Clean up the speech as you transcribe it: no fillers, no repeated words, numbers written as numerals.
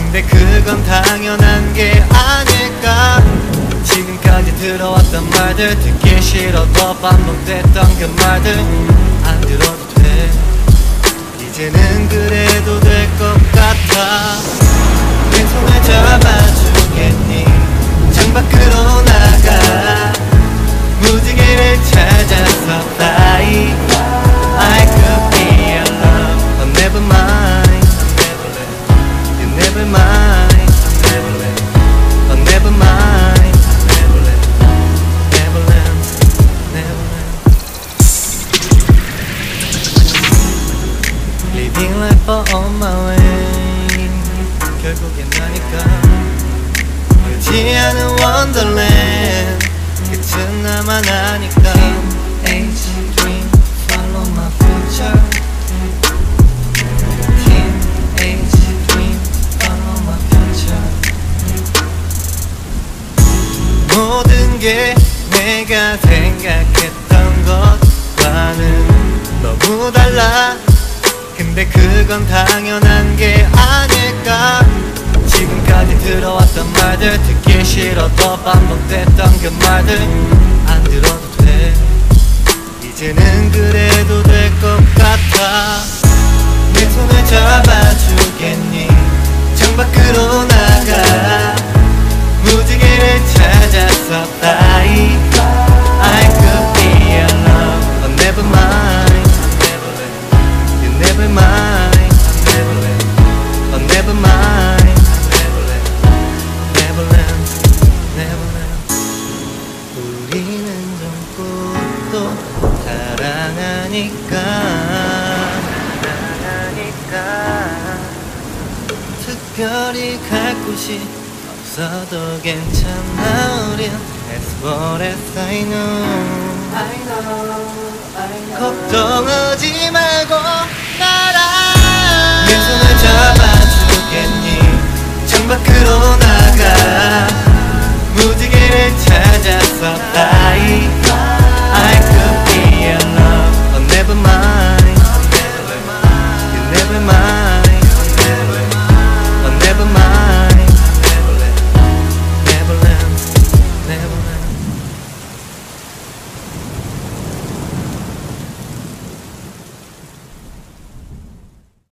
근데 그건 당연한 게 아닐까. 지금까지 들어왔던 말들 듣기 싫어도 반복됐던 그 말들 안 들어도 돼. 이제는 그래도 될 것 같아. 내 손을 잡아주겠니? 창밖으로 나가 무지개를 찾아서 fly. I could be your love, but never mind. You never mind. But never mind. Neverland, neverland. Living life on my way. 결국엔 나니까 울지 않은 wonderland. 끝은 나만 아니까. Teenage dream, follow my future. Teenage dream, follow my future. 모든 게 내가 생각했던 것과는 너무 달라. 근데 그건 당연한 게 아닐까. 지금까지 들어왔던 말들 듣기 싫어도 반복됐던 그 말들 안 들어도 돼. 이제는 그래도 될 것 같아. 내 손을 잡아주겠니? 창밖으로 나가 무지개를 찾아서 fly. I could be your love, but never mind. You never mind. But never mind. Neverland, neverland. 우리는 젊고 또 사랑하니까. 특별히 갈 곳이 없어도 괜찮아. 우린 As what as I know. 걱정하지 말고